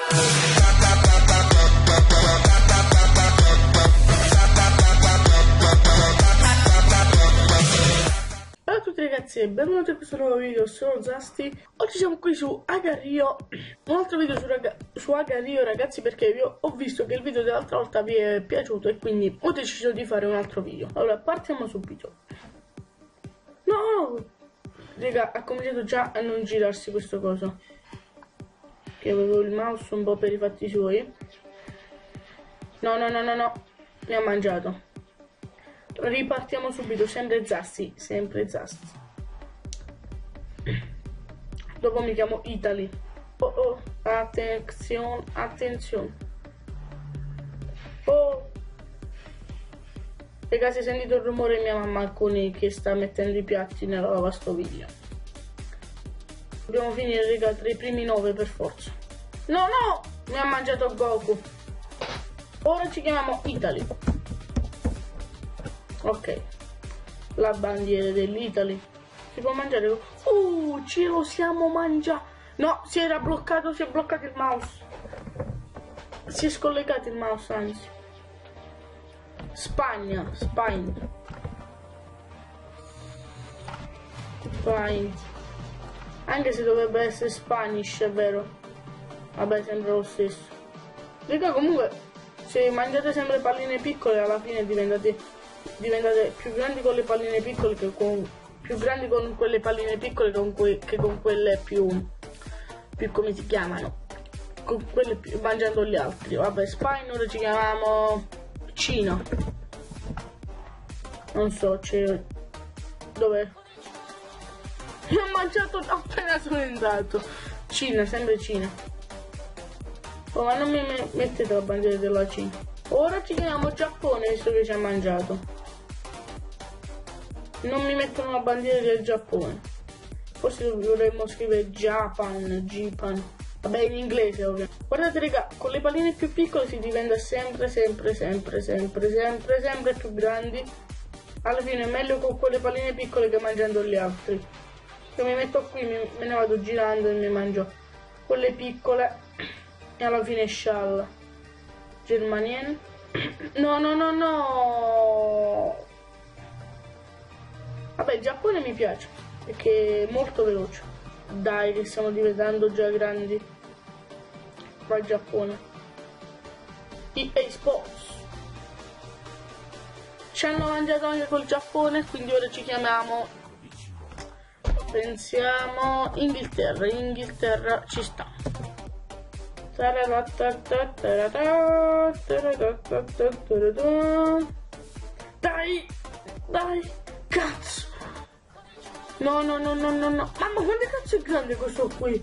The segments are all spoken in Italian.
Ciao a tutti ragazzi e benvenuti a questo nuovo video, sono Zasti. Oggi siamo qui su Agario, un altro video su Agario ragazzi, perché io ho visto che il video dell'altra volta vi è piaciuto e quindi ho deciso di fare un altro video. Allora partiamo subito. No, raga, ha cominciato già a non girarsi questo coso, che avevo il mouse un po' per i fatti suoi. No, mi ha mangiato. Ripartiamo subito, sempre Zasti, Dopo mi chiamo Italy. Oh, attenzione. Oh, ragazzi, sentito il rumore, mia mamma che sta mettendo i piatti nella lavastoviglie. Dobbiamo finire, raga, tra i primi 9 per forza. No, mi ha mangiato Goku. Ora ci chiamiamo Italy. Ok, la bandiera dell'Italy. Si può mangiare? Ce lo siamo mangiati. No, si è bloccato il mouse. Si è scollegato il mouse, anzi. Spagna. Anche se dovrebbe essere Spanish, è vero. Vabbè, sembra lo stesso. Raga, comunque, se mangiate sempre palline piccole, alla fine diventate più grandi con le palline piccole che con quelle palline piccole che con quelle più come si chiamano, con quelle più, mangiando gli altri. Vabbè, Spagna, ora ci chiamiamo Cina. Non so, dov'è? Mi ho mangiato appena sono entrato. Cina, sempre Cina. Oh, ma non mi mettete la bandiera della Cina. Ora ci chiamiamo Giappone, visto che ci ha mangiato. Non mi mettono la bandiera del Giappone. Forse dovremmo scrivere Japan. Vabbè, in inglese ovviamente. Guardate raga, con le palline più piccole si diventa sempre più grandi. Alla fine è meglio con quelle palline piccole che mangiando gli altri. Io mi metto qui, me ne vado girando e mi mangio quelle piccole e alla fine scialla. Germanienne. No. Vabbè, il Giappone mi piace perché è molto veloce. Dai, che stiamo diventando già grandi. Qua il Giappone. EA Sports. Ci hanno mangiato anche col Giappone, quindi ora ci chiamiamo, pensiamo, Inghilterra ci sta. Dai, cazzo. No. Mamma, quanto cazzo è grande questo qui?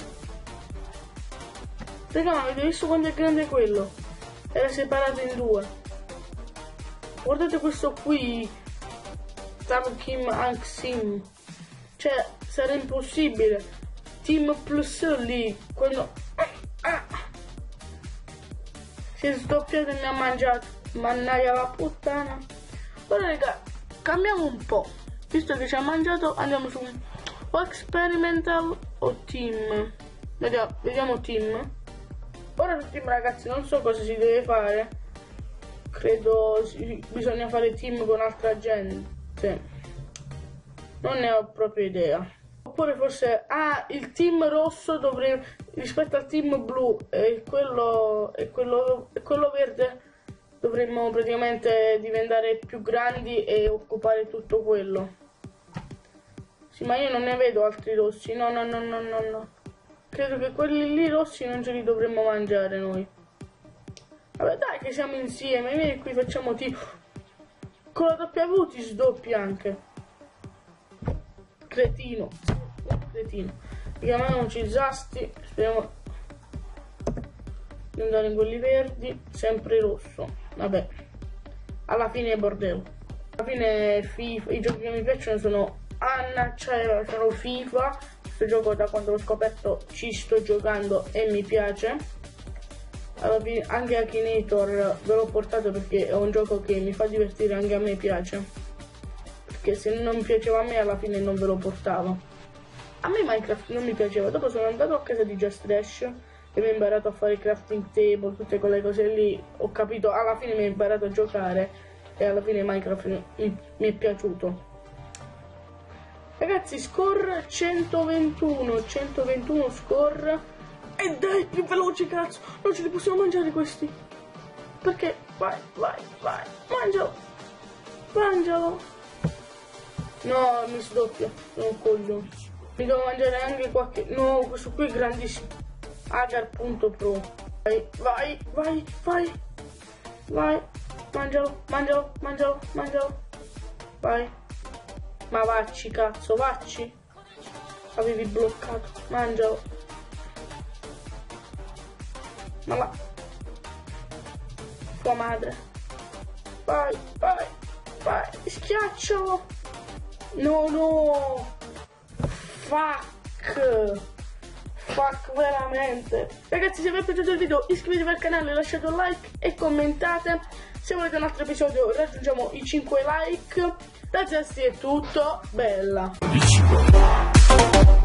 Raga, ma avete visto quanto è grande quello? Era separato in due. Guardate questo qui. Tam Kim Hank Sim. Cioè, sarà impossibile. Team Plus lì, quando si è sdoppiato e mi ha mangiato. Mannaia la puttana. Ora raga, cambiamo un po'. Visto che ci ha mangiato, andiamo su o experimental o team. Vediamo team. Ora su team ragazzi non so cosa si deve fare. Credo bisogna fare team con altra gente. Non ne ho proprio idea. Oppure forse il team rosso dovrebbe, rispetto al team blu e quello verde, dovremmo praticamente diventare più grandi e occupare tutto quello. Sì, ma io non ne vedo altri rossi. No. Credo che quelli lì rossi non ce li dovremmo mangiare noi. Vabbè, dai che siamo insieme. Vieni qui, facciamo team. Con la W ti sdoppi anche. Cretino. Chiamiamoci Zasti. Speriamo di andare in quelli verdi. Sempre rosso. Vabbè, alla fine è bordello. Alla fine FIFA, i giochi che mi piacciono sono sono FIFA. Questo gioco da quando l'ho scoperto ci sto giocando e mi piace. Alla fine anche Akinator ve l'ho portato perché è un gioco che mi fa divertire, anche a me piace. Perché se non piaceva a me alla fine non ve lo portavo. A me Minecraft non mi piaceva, dopo sono andato a casa di Just Dash e mi ho imparato a fare crafting table, tutte quelle cose lì. Ho capito, alla fine mi ho imparato a giocare e alla fine Minecraft mi è piaciuto. Ragazzi, score 121 score. E dai, più veloci, cazzo! Non ce li possiamo mangiare questi. Perché? Vai, mangialo! Mangialo! No, mi sdoppia, sono un coglione. Mi devo mangiare anche qualche... No, questo qui è grandissimo. Agar.pro. Vai. Mangialo. Vai. Ma vacci, cazzo, vacci. Avevi bloccato. Mangialo. Ma va. Tua madre. Vai. Schiaccialo. No. Fuck veramente. Ragazzi, se vi è piaciuto il video iscrivetevi al canale, lasciate un like e commentate. Se volete un altro episodio raggiungiamo i 5 like. Da Zesti è tutto, bella.